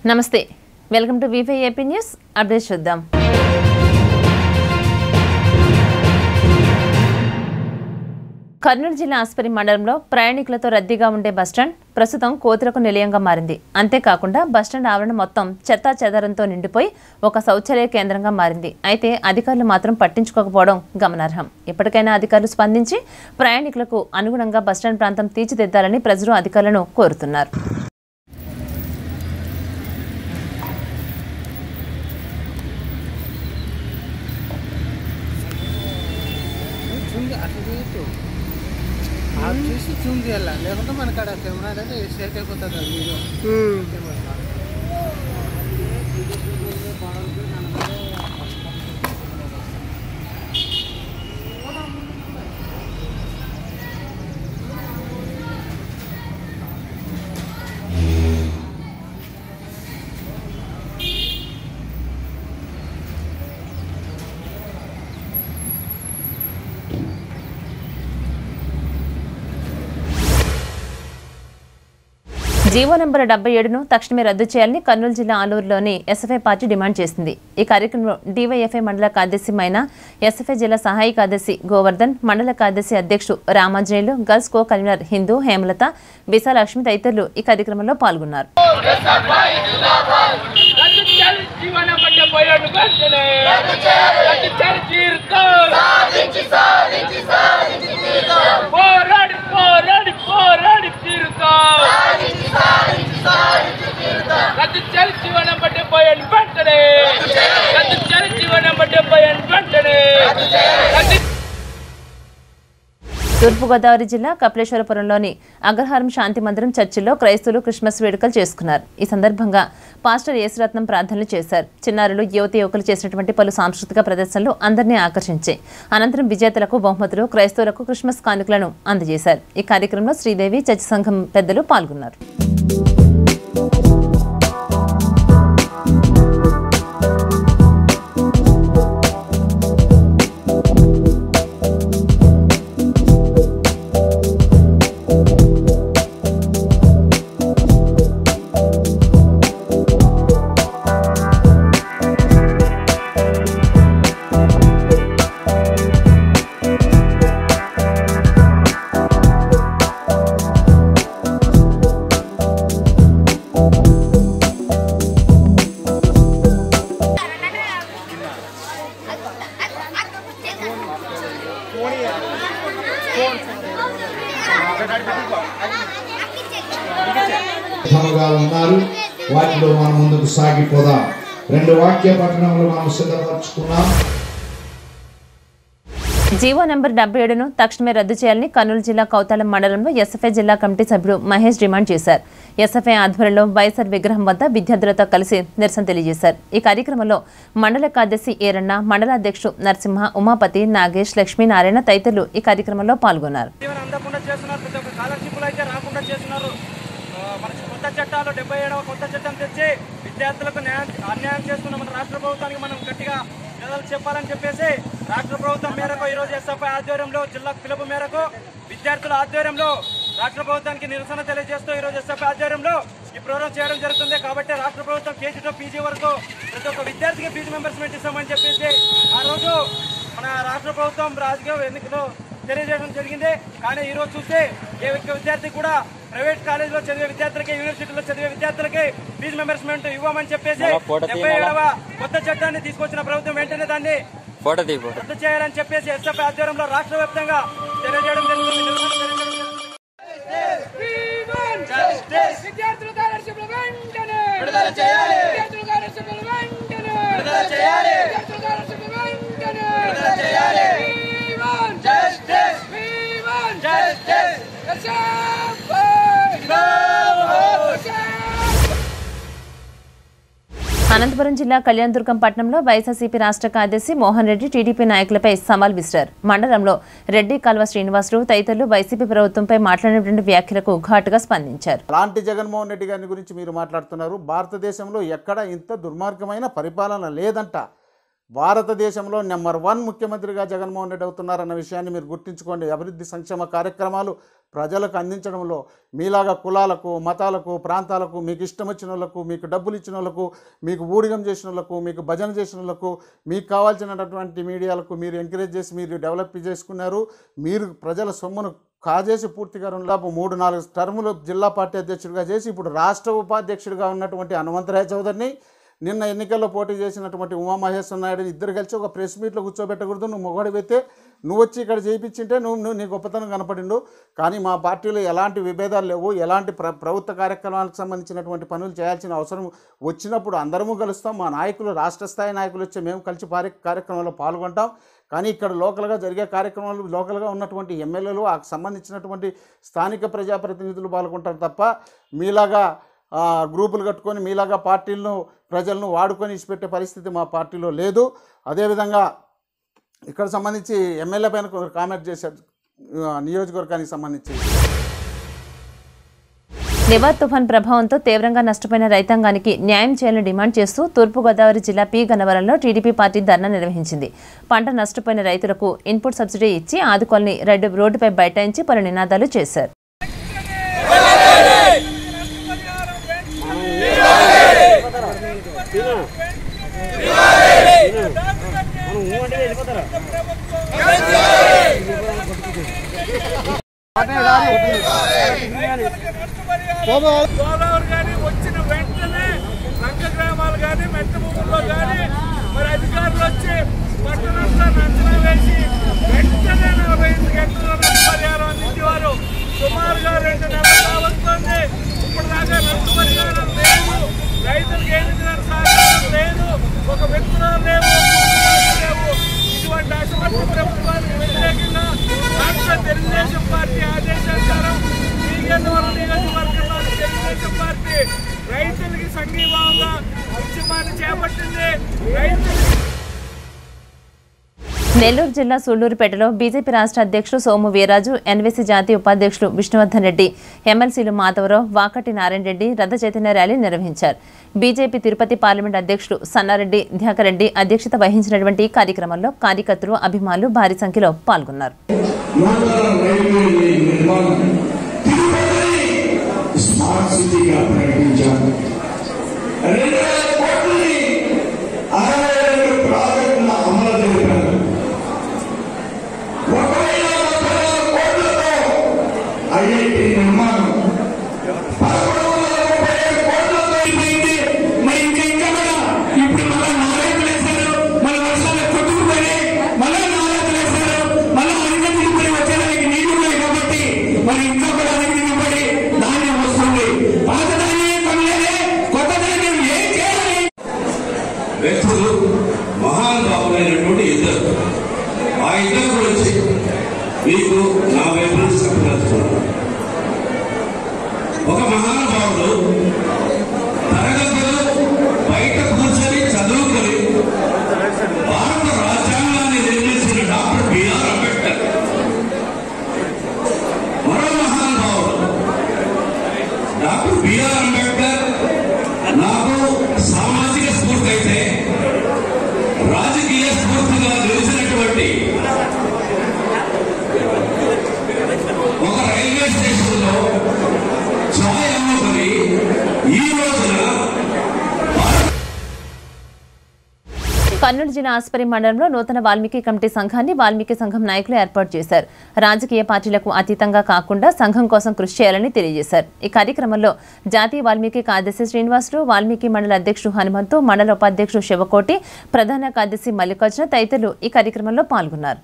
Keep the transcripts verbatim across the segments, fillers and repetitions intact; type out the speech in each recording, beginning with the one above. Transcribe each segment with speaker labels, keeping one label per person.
Speaker 1: నమస్తే welcome to వీఫై AP news update చూద్దాం. కర్నూలు జిల్లా ఆస్పరి మండలంలో ప్రయాణికులతో రద్దీగా ఉండే బస్టాండ్ ప్రస్తుతం కోతులకు నిలయంగా మారింది. అంతేకాకుండా బస్టాండ్ ఆవరణ మొత్తం చెత్తా చెదారంతో నిండిపోయి ఒక శౌచాలయ కేంద్రంగా మారింది. అయితే అధికారులు మాత్రం పట్టించుకోకపోవడం గమనార్హం. ఇప్పటికైనా అధికారులు స్పందించి ప్రయాణికులకు అనుగుణంగా బస్టాండ్ ప్రాంతం తీర్చిదిద్దాలని ప్రజలు అధికారులను కోరుతున్నారు.
Speaker 2: आप చూసి జూమ్ చేయాలి, లేకుంటే మనకు అక్కడ కెమెరా అనేది షేక్ అయిపోతుంది. అది వీడియో
Speaker 1: జీవో నెంబర్ డెబ్బై ఏడును తక్షణమే రద్దు చేయాలని కర్నూలు జిల్లా ఆలూరులోని ఎస్ఎఫ్ఐ పార్టీ డిమాండ్ చేసింది. ఈ కార్యక్రమంలో డివైఎఫ్ఐ మండల కార్యదర్శి మైనా, ఎస్ఎఫ్ఐ జిల్లా సహాయ కార్యదర్శి గోవర్ధన్, మండల కార్యదర్శి అధ్యక్షుడు Ramanjaneyulu, girls co convener Hindu Hemalatha, Vishalakshi తదితరులు ఈ కార్యక్రమంలో పాల్గొన్నారు. తూర్పుగోదావరి జిల్లా కపిలేశ్వరపురంలోని అగ్రహారం శాంతి మందిరం చర్చిలో క్రైస్తవులు క్రిస్మస్ వేడుకలు చేసుకున్నారు. ఈ సందర్భంగా పాస్టర్ యేసురత్నం ప్రార్థనలు చేశారు. చిన్నారులు, యువతి యువకులు చేసినటువంటి పలు సాంస్కృతిక ప్రదర్శనలు అందరినీ ఆకర్షించాయి. అనంతరం విజేతలకు బహుమతులు, క్రైస్తవులకు క్రిస్మస్ కానుకలను అందజేశారు. ఈ కార్యక్రమంలో శ్రీదేవి చర్చి సంఘం పెద్దలు పాల్గొన్నారు.
Speaker 3: ఉన్నారు వాటిలో మనం ముందుకు సాగిపోదాం. రెండు వాక్య పట్టణంలో మనం సిద్ధపరచుకున్నాం.
Speaker 1: జీవో నెంబర్ డెబ్బై ఏడును తక్షణమే రద్దు చేయాలని కర్నూలు జిల్లా కౌతాళం మండలంలో ఎస్ఎఫ్ఐ జిల్లా కమిటీ సభ్యుడు మహేష్ డిమాండ్ చేశారు. ఎస్ఎఫ్ఐ ఆధ్వర్యంలో వైఎస్ఆర్ విగ్రహం వద్ద విద్యార్థులతో కలిసి నిరసన తెలియజేశారు. ఈ కార్యక్రమంలో మండల కార్యదర్శి ఏరన్న, మండల అధ్యక్షుడు నరసింహ, ఉమాపతి, నాగేష్, లక్ష్మీనారాయణ తదితరులు ఈ కార్యక్రమంలో పాల్గొన్నారు.
Speaker 4: కొత్త చట్టాలు డెబ్బై ఏడవ కొత్త చట్టం తెచ్చి విద్యార్థులకు అన్యాయం చేస్తున్న మన రాష్ట్ర ప్రభుత్వానికి మనం గట్టిగా నిలదలు చెప్పాలని చెప్పేసి రాష్ట్ర ప్రభుత్వం మేరకు ఈరోజు ఎస్ఎఫ్ఐ ఆధ్వర్యంలో జిల్లా పిలుపు మేరకు విద్యార్థుల ఆధ్వర్యంలో రాష్ట్ర ప్రభుత్వానికి నిరసన తెలియజేస్తూ ఈరోజు ఎస్ఎఫ్ఐ ఆధ్వర్యంలో ఈ ప్రోగ్రాం చేయడం జరుగుతుంది. కాబట్టి రాష్ట్ర ప్రభుత్వం కేజీ టు పీజీ వరకు ప్రతి ఒక్క విద్యార్థికి ఫీజు మెంబర్స్మెంట్ ఇస్తామని చెప్పేసి ఆ రోజు మన రాష్ట్ర ప్రభుత్వం రాజకీయ ఎన్నికలు తెలియజేయడం జరిగింది. కానీ ఈ రోజు చూస్తే ఏ విద్యార్థి కూడా ప్రైవేట్ కాలేజీలో చదివే విద్యార్థులకి, యూనివర్సిటీలో చదివే విద్యార్థులకి ఫీజు మెంబర్స్మెంట్ ఇవ్వమని చెప్పేసి డెబ్బై ఏడవ కొత్త చట్టాన్ని తీసుకొచ్చిన ప్రభుత్వం వెంటనే దాన్ని రద్దు చేయాలని చెప్పేసి ఎస్ఎఫ్ఐ ఆధ్వర్యంలో రాష్ట్ర వ్యాప్తంగా తెలియజేయడం జరుగుతుంది.
Speaker 1: అనంతపురం జిల్లా కళ్యాణదుర్గం పట్టణంలో వైఎస్ఆర్సీపీ రాష్ట్ర కార్యదర్శి మోహన్ రెడ్డి టీడీపీ నాయకులపై సవాల్ విసిరారు. మండలంలో రెడ్డి కాల్వ శ్రీనివాసులు తదితరులు వైసీపీ ప్రభుత్వంపై మాట్లాడినటువంటి వ్యాఖ్యలకు ఘాటుగా స్పందించారు.
Speaker 2: అలాంటి జగన్మోహన్ రెడ్డి గారి గురించి మీరు మాట్లాడుతున్నారు. భారతదేశంలో ఎక్కడ ఇంత దుర్మార్గమైన పరిపాలన లేదంట. భారతదేశంలో నెంబర్ వన్ ముఖ్యమంత్రిగా జగన్మోహన్ రెడ్డి అవుతున్నారన్న విషయాన్ని మీరు గుర్తుంచుకోండి. అభివృద్ధి సంక్షేమ కార్యక్రమాలు ప్రజలకు అందించడంలో మీలాగా కులాలకు మతాలకు ప్రాంతాలకు మీకు ఇష్టం వచ్చిన వాళ్ళకు మీకు డబ్బులు ఇచ్చిన వాళ్ళకు మీకు ఊడిగం చేసిన వాళ్ళకు మీకు భజన చేసిన వాళ్ళకు మీకు కావాల్సినటువంటి మీడియాలకు మీరు ఎంకరేజ్ చేసి మీరు డెవలప్ చేసుకున్నారు. మీరు ప్రజల సొమ్మును కాజేసి పూర్తిగా రెండు మూడు నాలుగు టర్ములు జిల్లా పార్టీ అధ్యక్షుడిగా చేసి ఇప్పుడు రాష్ట్ర ఉపాధ్యక్షుడిగా ఉన్నటువంటి హనుమంతరాయ చౌదరిని నిన్న ఎన్నికల్లో పోటీ చేసినటువంటి ఉమామహేశ్వర నాయుడు ఇద్దరు కలిసి ఒక ప్రెస్ మీట్లో కూర్చోబెట్టకూడదు. నువ్వు మొగడివైతే నువ్వు వచ్చి ఇక్కడ చేయించింటే నువ్వు నువ్వు నీ గొప్పతనం కనపడిండు. కానీ మా పార్టీలో ఎలాంటి విభేదాలు లేవు. ఎలాంటి ప్ర ప్రభుత్వ కార్యక్రమాలకు సంబంధించినటువంటి పనులు చేయాల్సిన అవసరం వచ్చినప్పుడు అందరము కలుస్తాం. మా నాయకులు రాష్ట్ర స్థాయి నాయకులు వచ్చి మేము కలిసి పారి కార్యక్రమంలో పాల్గొంటాం. కానీ ఇక్కడ లోకల్గా జరిగే కార్యక్రమాలు లోకల్గా ఉన్నటువంటి ఎమ్మెల్యేలు ఆ సంబంధించినటువంటి స్థానిక ప్రజాప్రతినిధులు పాల్గొంటారు తప్ప మీలాగా గ్రూపులు కట్టుకొని మీలాగా పార్టీలను ప్రజలను వాడుకొని ఇచ్చిపెట్టే పరిస్థితి మా పార్టీలో లేదు. అదేవిధంగా ఇక్కడ సంబంధించి ఎమ్మెల్యే పైన కామెంట్ చేశారు నియోజకవర్గానికి సంబంధించి.
Speaker 1: నివార్ తుఫాన్ ప్రభావంతో తీవ్రంగా నష్టపోయిన రైతాంగానికి న్యాయం చేయాలని డిమాండ్ చేస్తూ తూర్పుగోదావరి జిల్లా పి గన్నవరంలో టీడీపీ పార్టీ ధర్నా నిర్వహించింది. పంట నష్టపోయిన రైతులకు ఇన్పుట్ సబ్సిడీ ఇచ్చి ఆదుకోవాలని రెడ్డి రోడ్డుపై బైఠాయించి పలు నినాదాలు చేశారు.
Speaker 5: గోదావరి కానీ వచ్చిన వెంటనే రంగ గ్రామాలు కానీ మెట్ట భూముల్లో కానీ మరి అధికారులు వచ్చి పట్టణంతా అంచనా వేసి వెంటనే నలభై ఐదు గంటల నష్టపరిహారం అందించేవారు. సుమారుగా రెండు నెలలు కావస్తుంది. ఇప్పుడు దాకా నష్టపరిహారం లేదు. రైతులకు ఏమి సహకారం లేదు. ఒక విత్తనాలు లేవు, లేవు. ఇటువంటి అసమర్థ ప్రభుత్వానికి వ్యతిరేకంగా రాష్ట్ర తెలుగుదేశం పార్టీ ఆదేశానుసారం నియోజకవర్గంలో తెలుగుదేశం పార్టీ రైతులకి సంఘీభావంగా ఉద్యమాన్ని చేపట్టింది. రైతులు
Speaker 1: నెల్లూరు జిల్లా సూళ్లూరుపేటలో బీజేపీ రాష్ట్ర అధ్యక్షుడు సోము వీర్రాజు, ఎన్వీసీ జాతీయ ఉపాధ్యక్షుడు విష్ణువర్ధన్ రెడ్డి, ఎమ్మెల్సీలు మాధవరావు, వాకటి నారాయణ రెడ్డి రథ చైతన్య ర్యాలీ నిర్వహించారు. బీజేపీ తిరుపతి పార్లమెంట్ అధ్యక్షుడు సన్నారెడ్డి ధ్యాకరెడ్డి అధ్యక్షత వహించినటువంటి కార్యక్రమంలో కార్యకర్తలు, అభిమానులు భారీ సంఖ్యలో పాల్గొన్నారు.
Speaker 6: వ్యక్తులు మహానుభావులైనటువంటి ఇద్దరు ఆ ఇద్దరు గురించి మీకు నా వైపు నుంచి చెప్పదలుచుకున్నాను. ఒక మహానుభావుడు తరగతులు బయట కూర్చొని చదువుకొని భారత రాజ్యాంగాన్ని నిర్మించిన డాక్టర్ బిఆర్ అంబేద్కర్. మరో మహానుభావుడు డాక్టర్ బిఆర్ అంబేద్కర్ నాకు సామాజిక స్ఫూర్తి అయితే రాజకీయ స్ఫూర్తిగా నిలిచినటువంటి ఒక రైల్వే స్టేషన్ లో ఛాయ్ అమ్ముకొని ఈ రోజున
Speaker 1: కర్నూలు జిల్లా ఆస్పరి మండలంలో నూతన వాల్మీకి కమిటీ సంఘాన్ని వాల్మీకి సంఘం నాయకులు ఏర్పాటు చేశారు. రాజకీయ పార్టీలకు అతీతంగా కాకుండా సంఘం కోసం కృషి చేయాలని తెలియజేశారు. ఈ కార్యక్రమంలో జాతీయ వాల్మీకి కార్యదర్శి శ్రీనివాసులు, వాల్మీకి మండల అధ్యక్షుడు హనుమంతు, మండల ఉపాధ్యక్షుడు శివకోటి, ప్రధాన కార్యదర్శి మల్లికార్జున తదితరులు ఈ కార్యక్రమంలో పాల్గొన్నారు.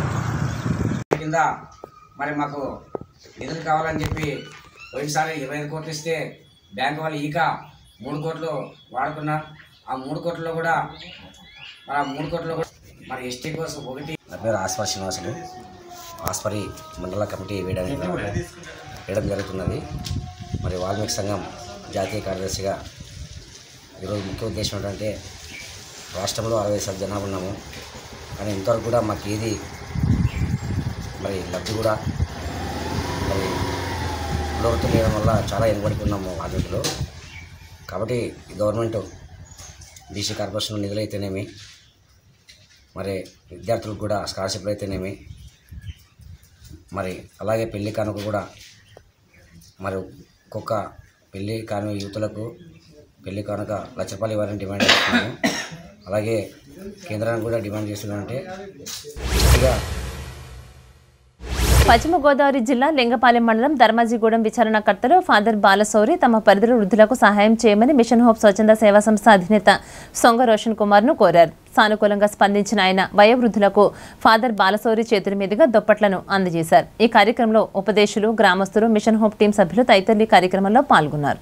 Speaker 7: మరి మాకు నిధులు కావాలని చెప్పి పోయినసారి ఇరవై ఐదు కోట్లు ఇస్తే బ్యాంకు వాళ్ళు ఈక మూడు కోట్లు వాడుకున్నారు. ఆ మూడు కోట్లలో కూడా మరి ఆ మూడు కోట్లలో కూడా మరి ఎస్టీ కోసం ఒకటి.
Speaker 8: నా పేరు ఆస్పరి శ్రీనివాసులు. ఆస్పరి మండల కమిటీ వేయడానికి వేయడం జరుగుతున్నది. మరి వాల్మీకి సంఘం జాతీయ కార్యదర్శిగా ఈరోజు ముఖ్య ఉద్దేశం ఏంటంటే రాష్ట్రంలో అరవై శాతం జనాభా ఉన్నాము, కానీ ఇంతవరకు కూడా మాకు ఏది మరి లబ్ధి కూడా మరి పునరుద్ధరణ చేయడం వల్ల చాలా వెనుకబడి ఉన్నాము వాల్మీకిలో. కాబట్టి గవర్నమెంట్ బీసీ కార్పొరేషన్ నిధులు అయితేనేమి, మరి విద్యార్థులకు కూడా స్కాలర్షిప్లు అయితేనేమి, మరి అలాగే పెళ్లి కానుక కూడా మరి ఒక్కొక్క పెళ్లి కాను యూతులకు పెళ్లి కానుక లక్ష రూపాయలు ఇవ్వాలని డిమాండ్ చేస్తున్నాము. అలాగే కేంద్రానికి కూడా డిమాండ్ చేస్తున్నామంటే పూర్తిగా
Speaker 1: పశ్చిమ గోదావరి జిల్లా లింగపాలెం మండలం ధర్మాజిగూడెం విచారణకర్తలు ఫాదర్ బాలశౌరి తమ పరిధిలో వృద్ధులకు సహాయం చేయమని మిషన్ హోప్ స్వచ్ఛంద సేవా సంస్థ అధినేత సొంగ రోషన్ కుమార్ ను కోరారు. సానుకూలంగా స్పందించిన ఆయన వయోవృద్ధులకు ఫాదర్ బాలశౌరి చేతుల మీదుగా దుప్పట్లను అందజేశారు. ఈ కార్యక్రమంలో ఉపదేశులు, గ్రామస్తులు, మిషన్ హోప్ టీం సభ్యులు తదితరులు ఈ కార్యక్రమంలో పాల్గొన్నారు.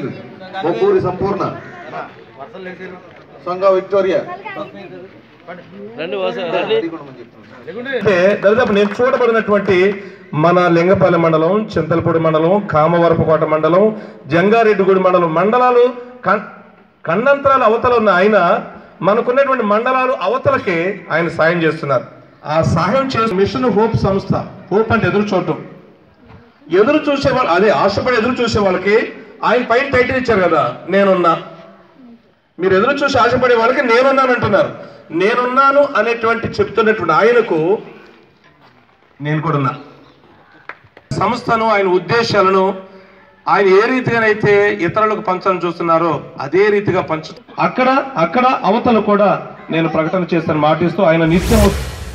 Speaker 9: దాదాపు నేను చూడబడినటువంటి మన లింగపాలెం మండలం, చింతలపూడి మండలం, కామవరపుకోట మండలం, జంగారెడ్డిగూడి మండలం మండలాలు కన్నంతరాల అవతల ఉన్న ఆయన మనకున్నటువంటి మండలాలు అవతలకే ఆయన సాయం చేస్తున్నారు. ఆ సహాయం చేసి మిషన్ హోప్ సంస్థ, హోప్ అంటే ఎదురు చూడటం, ఎదురు చూసే వాళ్ళు, అదే ఆశపడి ఎదురు చూసే వాళ్ళకి ఆయన పైన టైటిల్ ఇచ్చారు కదా, నేనున్నా. మీరు ఎదురు చూసి ఆశపడే వాళ్ళకి నేనున్నాను అంటున్నారు. నేనున్నాను అనేటువంటి చెప్తున్నటువంటి ఆయనకు నేను కూడా ఉన్నా. సంస్థను, ఆయన ఉద్దేశాలను ఆయన ఏ రీతిగానైతే ఇతరులకు పంచాలని చూస్తున్నారో అదే రీతిగా పంచు అక్కడ అక్కడ అవతల కూడా నేను ప్రకటన చేస్తాను మాటిస్తూ ఆయన నిత్యం.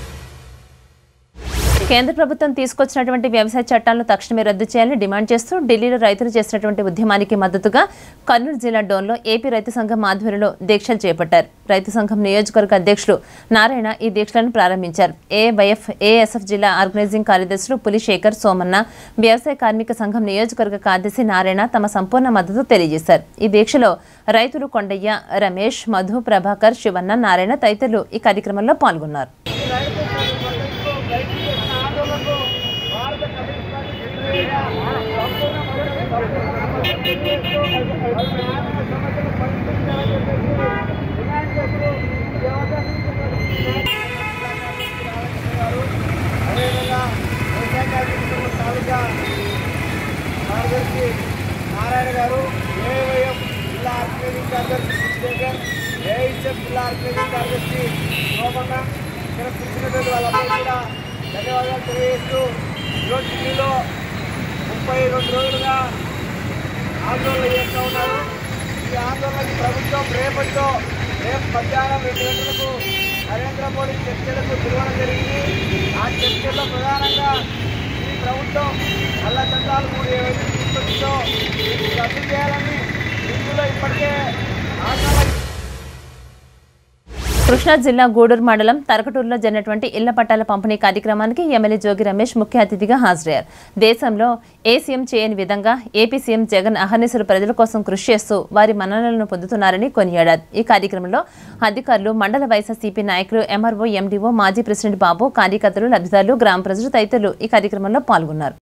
Speaker 1: కేంద్ర ప్రభుత్వం తీసుకొచ్చినటువంటి వ్యవసాయ చట్టాలను తక్షణమే రద్దు చేయాలని డిమాండ్ చేస్తూ ఢిల్లీలో రైతులు చేసినటువంటి ఉద్యమానికి మద్దతుగా కర్నూలు జిల్లా డోన్లో ఏపీ రైతు సంఘం ఆధ్వర్యంలో దీక్షలు చేపట్టారు. రైతు సంఘం నియోజకవర్గ అధ్యక్షులు నారాయణ ఈ దీక్షలను ప్రారంభించారు. ఏవైఎఫ్ ఏఎస్ఎఫ్ జిల్లా ఆర్గనైజింగ్ కార్యదర్శులు పులిశేఖర్, సోమన్న, వ్యవసాయ కార్మిక సంఘం నియోజకవర్గ కార్యదర్శి నారాయణ తమ సంపూర్ణ మద్దతు తెలియజేశారు. ఈ దీక్షలో రైతులు కొండయ్య, రమేష్, మధు, ప్రభాకర్, శివన్న, నారాయణ తదితరులు ఈ కార్యక్రమంలో పాల్గొన్నారు.
Speaker 4: నారాయణ గారు, ఏవైఎం జిల్లా ఆర్గనైజింగ్ కార్యదర్శి పులిశేఖర్, ఏఐఎస్ఎఫ్ జిల్లా ఆర్గనైజింగ్ కార్యదర్శి సోమన్న, ఇక్కడ పిలిచినటువంటి వాళ్ళందరూ కూడా ధన్యవాదాలు తెలియజేస్తూ ఈరోజు ఢిల్లీలో ముప్పై రెండు రోజులుగా ఆందోళన చేస్తూ ఉన్నారు. ఈ ఆందోళనకి ప్రభుత్వం రేపటితో రేపు మధ్యాహ్నం రెండు గంటలకు నరేంద్ర మోడీ చర్చలకు పిలవడం జరిగింది. ఆ చర్చల్లో ప్రధానంగా ఈ ప్రభుత్వం నల్ల చట్టాలు మూడు ఏవైతే తీసుకొచ్చిందో రద్దు చేయాలని ఇందులో ఇప్పటికే ఆందోళన.
Speaker 1: కృష్ణా జిల్లా గూడూరు మండలం తరకటూరులో జరిగినటువంటి ఇళ్ల పట్టాల పంపిణీ కార్యక్రమానికి ఎమ్మెల్యే జోగి రమేష్ ముఖ్య అతిథిగా హాజరయ్యారు. దేశంలో ఏ సీఎం చేయని విధంగా ఏపీ సీఎం జగన్ అహర్నిశలు ప్రజల కోసం కృషి చేస్తూ వారి మన్ననలను పొందుతున్నారని కొనియాడారు. ఈ కార్యక్రమంలో అధికారులు, మండల వైఎస్ఆర్సీపీ నాయకులు, ఎంఆర్ఓ, ఎండీఓ, మాజీ ప్రెసిడెంట్ బాబు, కార్యకర్తలు, లబ్ధిదారులు, గ్రామ ప్రజలు తదితరులు ఈ కార్యక్రమంలో పాల్గొన్నారు.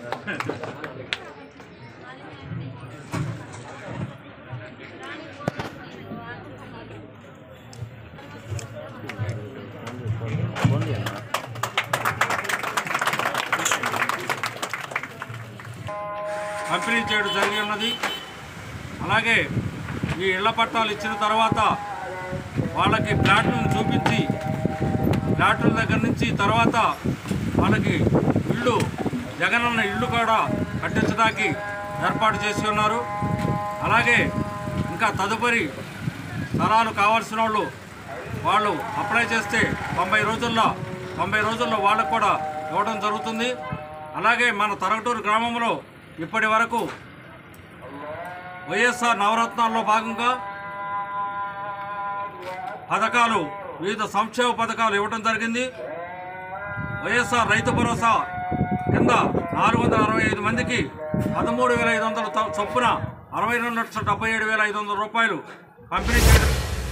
Speaker 5: పంపిణీ చేయడం జరిగి ఉన్నది. అలాగే ఈ ఇళ్ల పట్టాలు ఇచ్చిన తర్వాత వాళ్ళకి ప్లాట్లను చూపించి ప్లాట్ల దగ్గర నుంచి తర్వాత వాళ్ళకి ఇళ్ళు జగనన్న ఇళ్ళు కూడా కట్టించడానికి ఏర్పాటు చేసి ఉన్నారు. అలాగే ఇంకా తదుపరి స్థలాలు కావాల్సిన వాళ్ళు వాళ్ళు అప్లై చేస్తే తొంభై రోజుల్లో తొంభై రోజుల్లో వాళ్ళకు కూడా ఇవ్వడం జరుగుతుంది. అలాగే మన తరగటూరు గ్రామంలో ఇప్పటి వరకు వైఎస్ఆర్ నవరత్నాల్లో భాగంగా పథకాలు, వివిధ సంక్షేమ పథకాలు ఇవ్వడం జరిగింది. వైఎస్ఆర్ రైతు భరోసా కింద నాలుగు వందల అరవై ఐదు మందికి పదమూడు వేల ఐదు వందల చొప్పున అరవై రెండు లక్షల డెబ్బై ఏడు వేల ఐదు వందల రూపాయలు పంపిణీ చేయడం.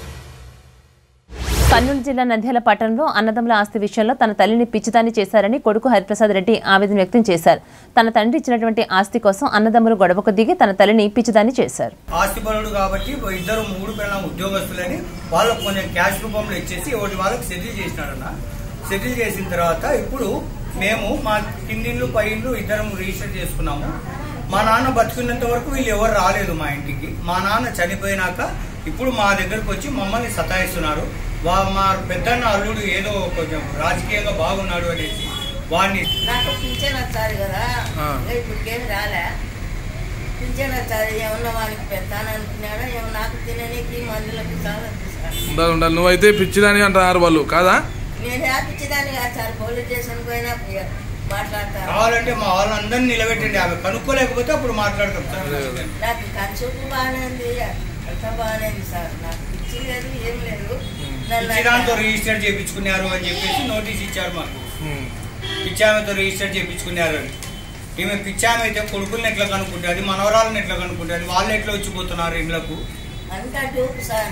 Speaker 1: కర్నూలు జిల్లా నంద్యాల పట్టణంలో అన్నదమ్ముల ఆస్తి విషయంలో తన తల్లిని పిచ్చిదాన్ని చేశారని కొడుకు హరిప్రసాద్ రెడ్డి ఆవేదన వ్యక్తం చేశారు. తన తండ్రి ఇచ్చినటువంటి ఆస్తి కోసం అన్నదమ్ములు గొడవకు దిగి తన తల్లిని పిచ్చిదాన్ని చేశారు.
Speaker 10: ఆస్తి పరుడు కాబట్టి ఇద్దరు మూడు పిల్లల ఉద్యోగస్తులని వాళ్ళకు కొంచెం క్యాష్ రూపంలో ఇచ్చేసి ఒకటి వాళ్ళకి సెటిల్ చేసినాడన్న. సెటిల్ చేసిన తర్వాత ఇప్పుడు మేము మా కిందిళ్ళు పై ఇళ్ళు ఇద్దరం రిజిస్టర్ చేసుకున్నాము. మా నాన్న బతుకున్నంత వరకు వీళ్ళు ఎవరు రాలేదు మా ఇంటికి. మా నాన్న చనిపోయినాక ఇప్పుడు మా దగ్గరకు వచ్చి మమ్మల్ని సతాయిస్తున్నారు. మా పెద్దన్న అల్లుడు ఏదో కొంచెం రాజకీయంగా బాగున్నాడు అనేసి వాడిని
Speaker 11: నాకు పింఛన్ వచ్చారు కదా ఇప్పటికేం రాలే పింఛన్ వచ్చారు ఏమన్నా వానికి పెడతాను అనుకున్నాడా ఏమో నాకు తిననీకి మందులకి చాలా
Speaker 5: ఉండాలి ఉండాలి నువ్వైతే పిచ్చిదాని అంటున్నారు వాళ్ళు కాదా
Speaker 11: నేను ఆ పిచ్చిదాన్ని కాదు సార్ పోలీస్ స్టేషన్కి పోయినా మాట్లాడతాను
Speaker 10: కావాలంటే మా వాళ్ళందరినీ నిలబెట్టండి ఆమె కనుక్కోలేకపోతే అప్పుడు మాట్లాడతాం సార్
Speaker 11: నాకు కన్సూపు బాగానే ఉంది అంతా బాగానే ఉంది సార్ నాకు పిచ్చి లేదు ఏం లేదు
Speaker 10: పిచ్చిదాంతో రిజిస్టర్ చేయించుకున్నారు అని చెప్పేసి నోటీస్ ఇచ్చారు మాకు పిచ్చామెతో రిజిస్టర్ చేయించుకున్నారు అని ఈమె పిచ్చామె అయితే కొడుకుల్ని ఎట్లా కనుక్కుంటుంది మనవరాలను ఎట్లా కనుక్కుంటుంది వాళ్ళు ఎట్లా వచ్చిపోతున్నారు ఇళ్ళకు
Speaker 11: అంతా డూపు సార్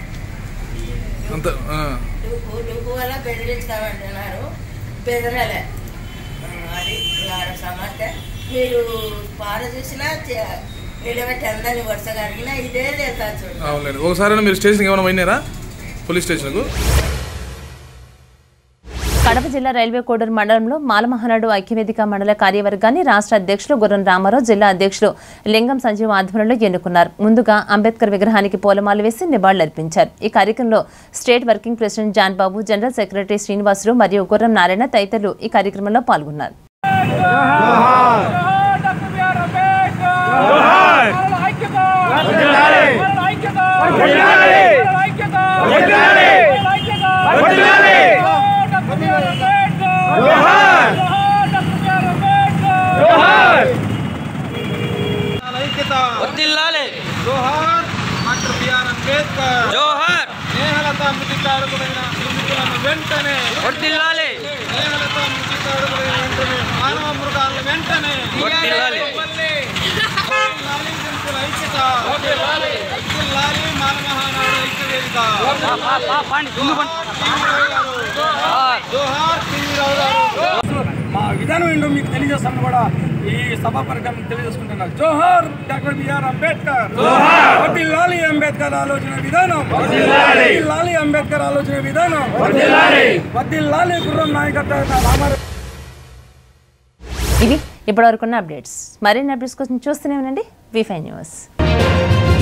Speaker 11: డూపు డూపు వల్ల బెదిరిస్తామంటున్నారు బెదరలే అది సమస్య మీరు పార చూసినా నిలబెట్టి అందరినీ వరుసగా అడిగినా ఇదే లేదు చూడండి
Speaker 5: ఒకసారి మీరు స్టేషన్కి ఏమైనా పోయినారా పోలీస్ స్టేషన్కు
Speaker 1: కడప జిల్లా రైల్వే కోడూరు మండలంలో మాలమహనాడు ఐక్యవేదిక మండల కార్యవర్గాన్ని రాష్ట్ర అధ్యక్షులు గుర్రం రామారావు జిల్లా అధ్యక్షులు లింగం సంజీవ్ ఆధ్వర్యంలో ఎన్నుకున్నారు ముందుగా అంబేద్కర్ విగ్రహానికి పూలమాల వేసి నివాళులర్పించారు ఈ కార్యక్రమంలో state working president John Babu general secretary Srinivasulu మరియు గుర్రం నారాయణ తదితరులు ఈ కార్యక్రమంలో పాల్గొన్నారు
Speaker 4: జోహార్ డాక్టర్ బిఆర్ అంబేద్కర్ జోహార్ స్నేహలత మృతికారకులైన మృతులను వెంటనే వర్ధిల్లాలి స్నేహలత మృతికారకులైన వెంటనే మానవ మృగాలను వెంటనే వర్ధిల్లాలి వర్ధిల్లాలి జంతువుల ఐక్యత వర్ధిల్లాలి వర్ధిల్లాలి మానవహానాడు ఐక్యవేదిక జోహార్ జోహార్ టీవీరావు గారు మా విధానం ఏంటో మీకు తెలియజేస్తాను కూడా ఈ సభా పరికరం తెలియజేసుకుంటున్నారు జోహార్ డాక్టర్ బిఆర్ అంబేద్కర్ వర్ధిల్లాలి అంబేద్కర్ ఆలోచన విధానం వర్ధిల్లాలి అంబేద్కర్ ఆలోచన విధానం వర్ధిల్లాలి గుర్రం నాయకత్వ రామారావు.
Speaker 1: ఇవి ఇప్పటివరకున్న అప్డేట్స్ మరిన్ని అప్డేట్స్ కోసం చూస్తూనే ఉండండి వి ఫైవ్ న్యూస్.